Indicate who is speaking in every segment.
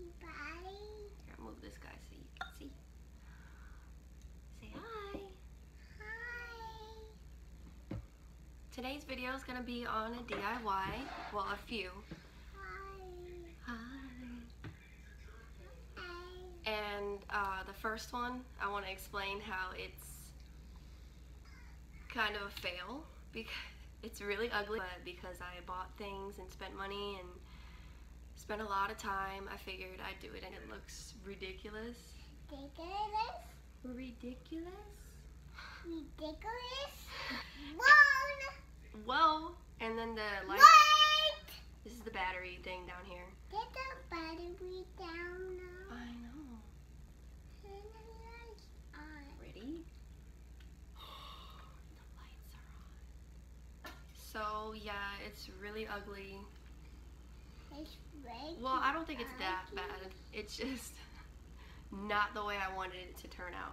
Speaker 1: Here, I'll move this guy so you can see. Say hi. Hi. Today's video is going to be on a DIY. Well, a few. Hi. And the first one, I want to explain how it's kind of a fail because it's really ugly, but because I bought things and spent money and spent a lot of time, I figured I'd do it, and it looks ridiculous. Ridiculous? Whoa! And then the light. Wait! This is the battery thing down here.
Speaker 2: Get the battery down now.
Speaker 1: I know.
Speaker 2: Turn the lights on.
Speaker 1: Ready? The lights are on. So yeah, it's really ugly.
Speaker 2: It's red.
Speaker 1: Well, I don't think it's that bad. It's just not the way I wanted it to turn out.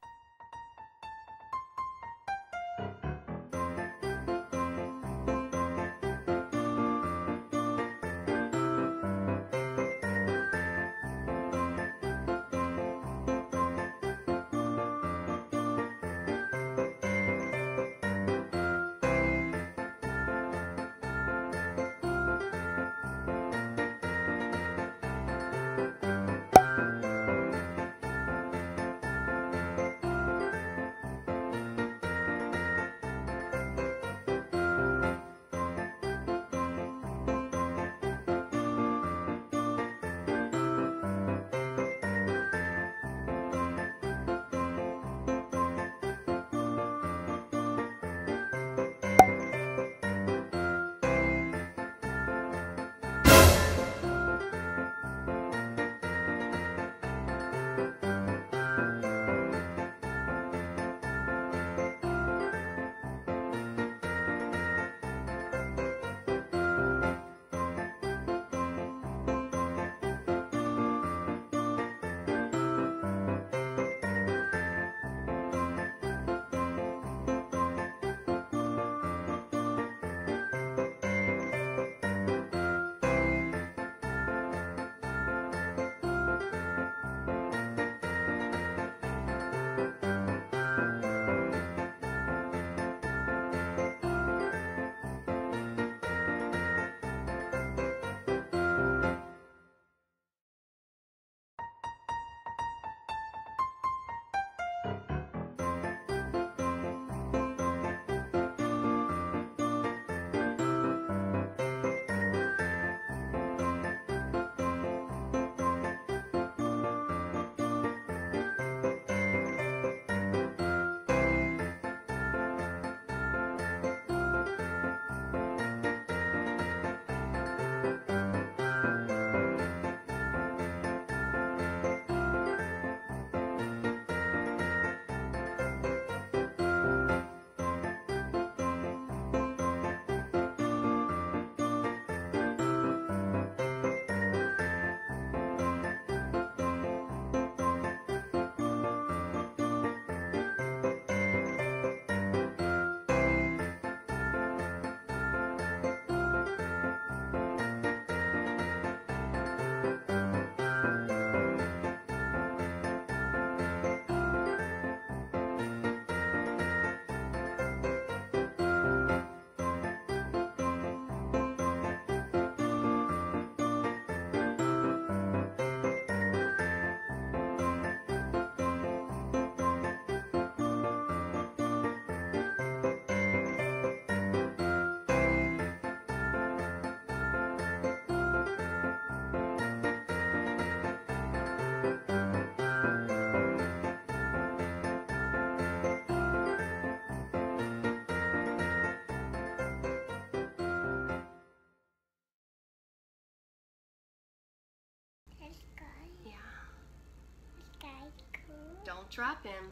Speaker 1: Don't drop him.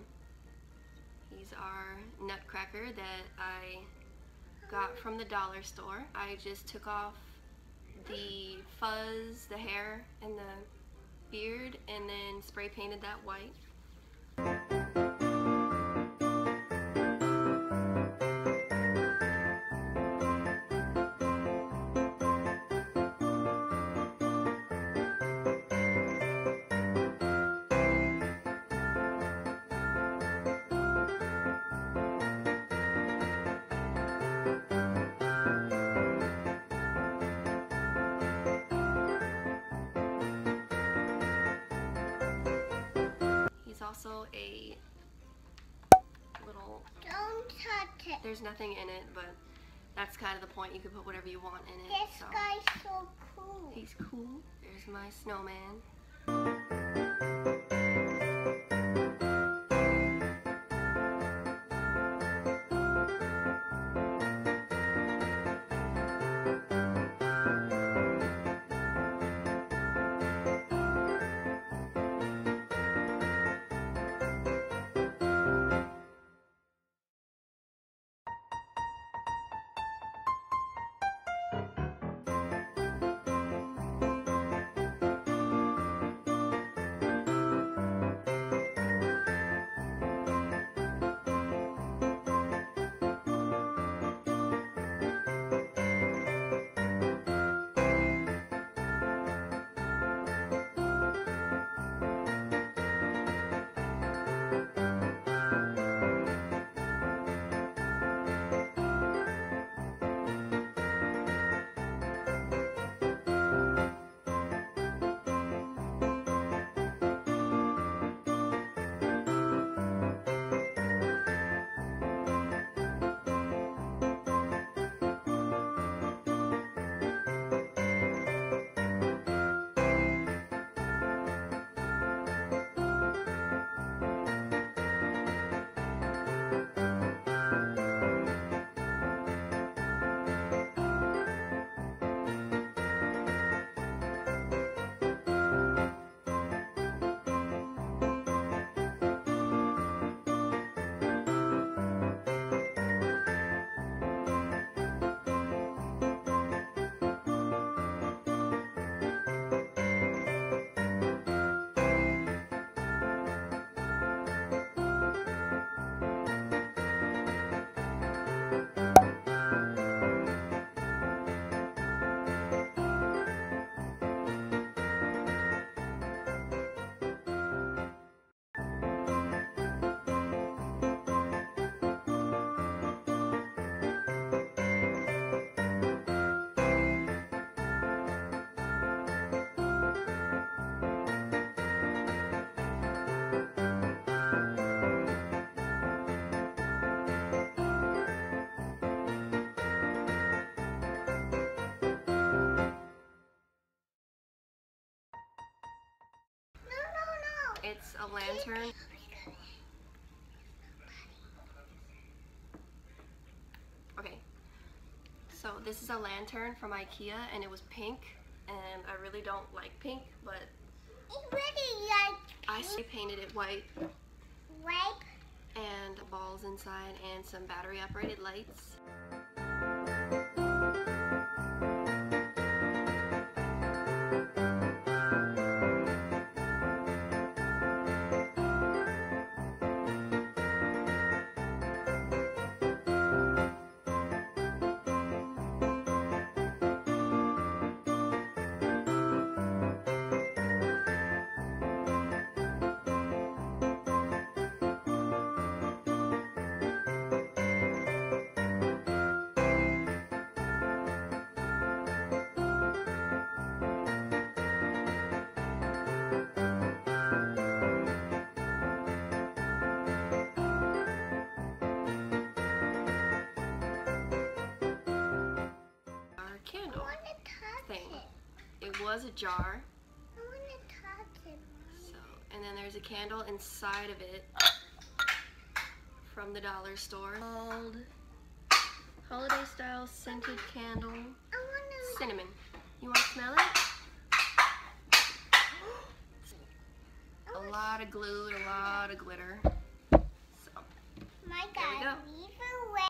Speaker 1: He's our nutcracker that I got from the dollar store. I just took off the fuzz, the hair, and the beard, and then spray painted that white. also a little,
Speaker 2: Don't touch it.
Speaker 1: there's nothing in it, but that's kind of the point. You can put whatever you want in it.
Speaker 2: This
Speaker 1: So.
Speaker 2: guy's so cool.
Speaker 1: He's cool. There's my snowman. It's a lantern. Okay, so this is a lantern from IKEA, and it was pink, and I really don't like pink, but
Speaker 2: It's really like
Speaker 1: I painted it white,
Speaker 2: ripe.
Speaker 1: and balls inside, and some battery operated lights. Candle
Speaker 2: I want to touch
Speaker 1: thing.
Speaker 2: it.
Speaker 1: It was a jar,
Speaker 2: I want to touch it.
Speaker 1: so, and then there's a candle inside of it from the dollar store called Holiday Style Scented Candle
Speaker 2: I want to.
Speaker 1: Cinnamon. You want to smell it? A lot of glue and a lot of glitter. So,
Speaker 2: My
Speaker 1: there we
Speaker 2: God,
Speaker 1: go.
Speaker 2: leave it away.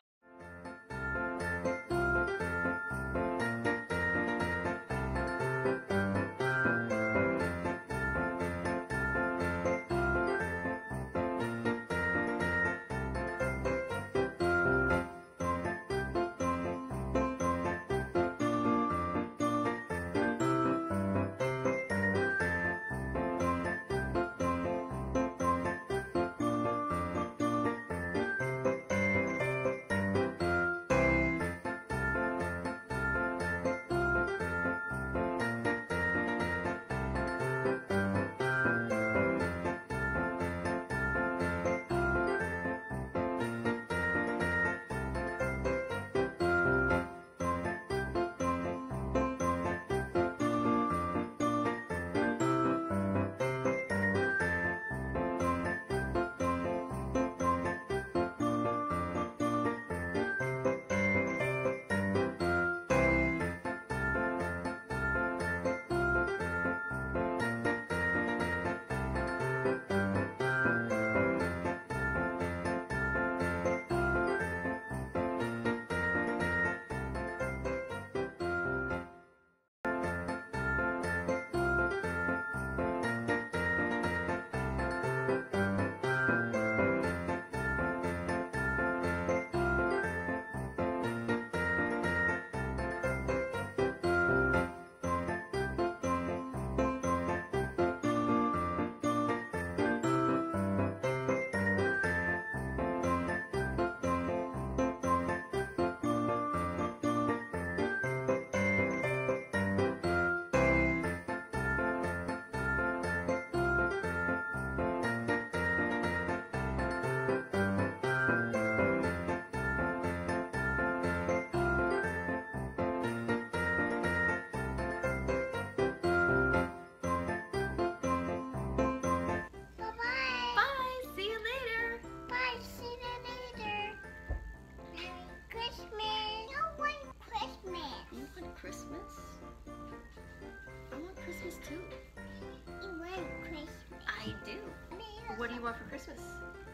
Speaker 1: do. What do you want for Christmas?